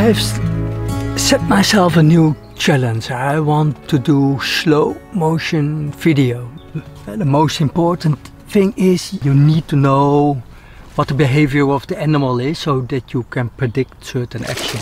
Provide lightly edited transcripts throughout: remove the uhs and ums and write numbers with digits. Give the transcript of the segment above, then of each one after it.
I've set myself a new challenge. I want to do slow motion video. The most important thing is you need to know what the behavior of the animal is so that you can predict certain action.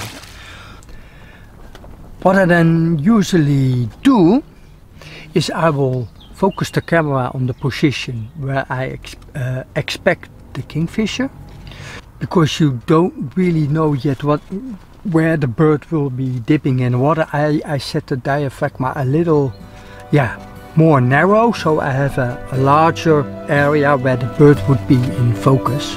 What I then usually do is I will focus the camera on the position where I expect the kingfisher, because you don't really know yet where the bird will be dipping in water. I set the diaphragm a little more narrow, so I have a larger area where the bird would be in focus.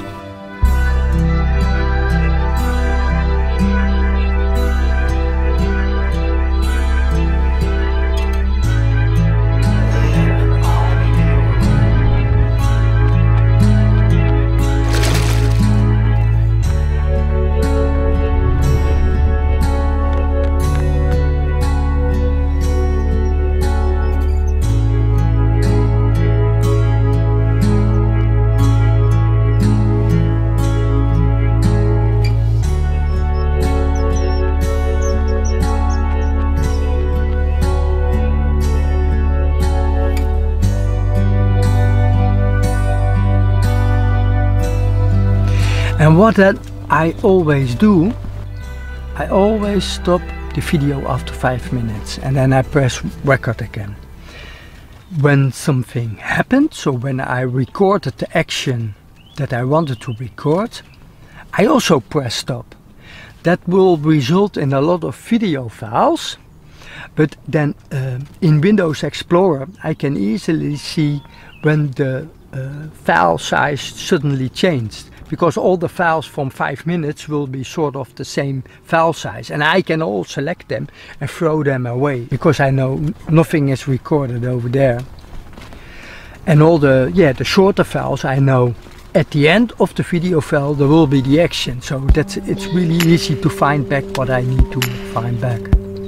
And what I always do, I always stop the video after 5 minutes and then I press record again. When something happened, so when I recorded the action that I wanted to record, I also press stop. That will result in a lot of video files, but then in Windows Explorer I can easily see when the file size suddenly changed, because all the files from 5 minutes will be sort of the same file size, and I can all select them and throw them away because I know nothing is recorded over there. And all the shorter files, I know at the end of the video file there will be the action, so it's really easy to find back what I need to find back.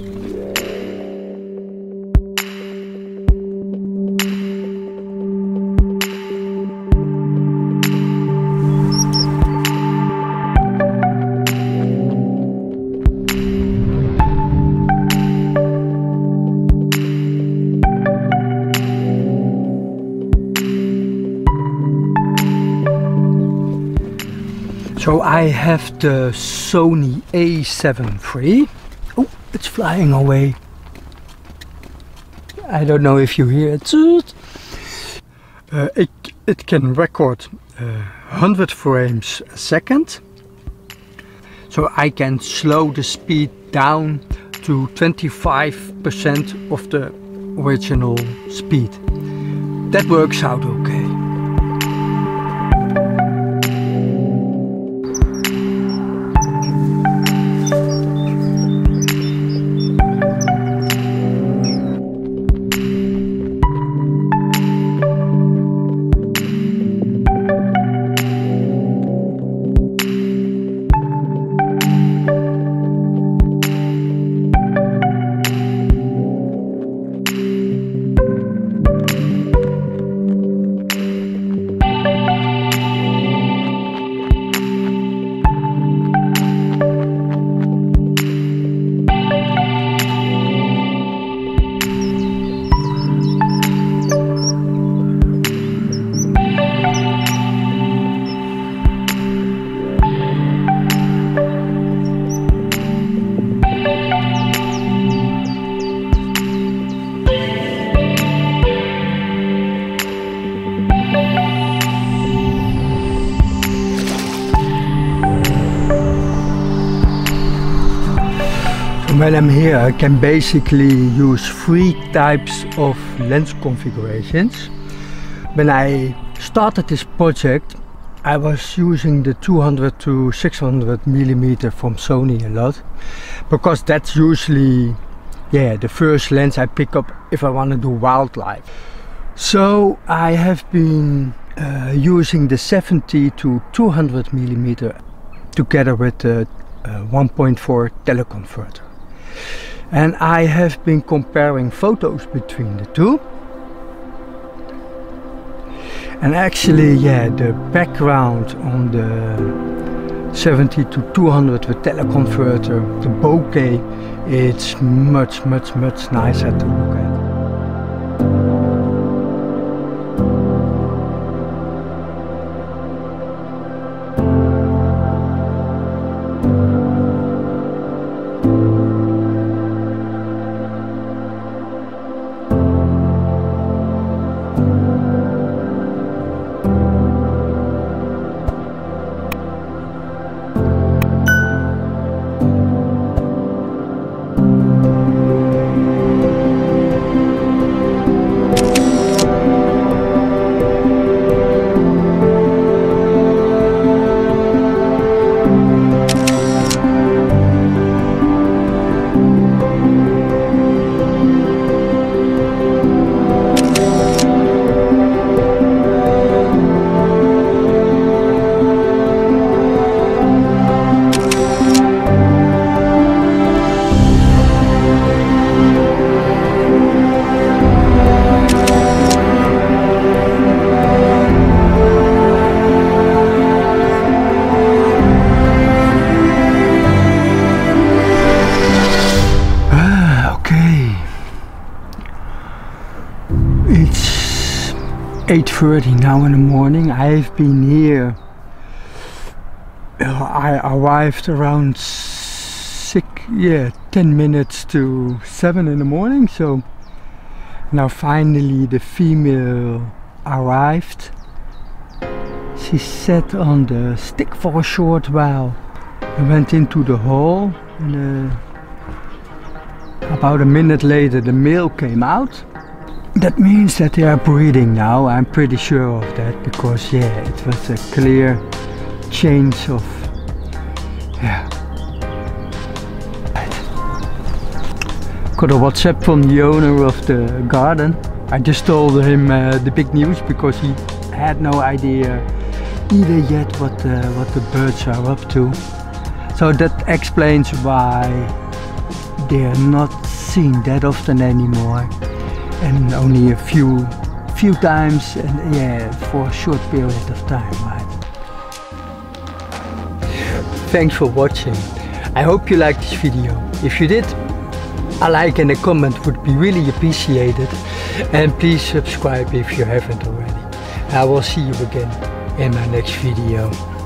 So I have the Sony A7 III. Oh, it's flying away. I don't know if you hear it. It can record 100 frames a second. So I can slow the speed down to 25% of the original speed. That works out okay. When I'm here, I can basically use 3 types of lens configurations. When I started this project, I was using the 200 to 600 mm from Sony a lot, because that's usually the first lens I pick up if I want to do wildlife. So I have been using the 70 to 200 mm together with the 1.4 teleconverter. And I have been comparing photos between the two. And actually, the background on the 70 to 200 with teleconverter, the bokeh, it's much nicer to look at. It's 8:30 now in the morning. I've been here. I arrived around 10 minutes to 7 in the morning. So now finally the female arrived. She sat on the stick for a short while. I went into the hall and about a minute later the male came out. That means that they are breeding now. I'm pretty sure of that because it was a clear change of Got a WhatsApp from the owner of the garden. I just told him the big news because he had no idea either yet what the birds are up to. So that explains why they are not seen that often anymore. And only a few times, and for a short period of time, right? Thanks for watching. I hope you liked this video. If you did, a like and a comment would be really appreciated. And please subscribe if you haven't already. I will see you again in my next video.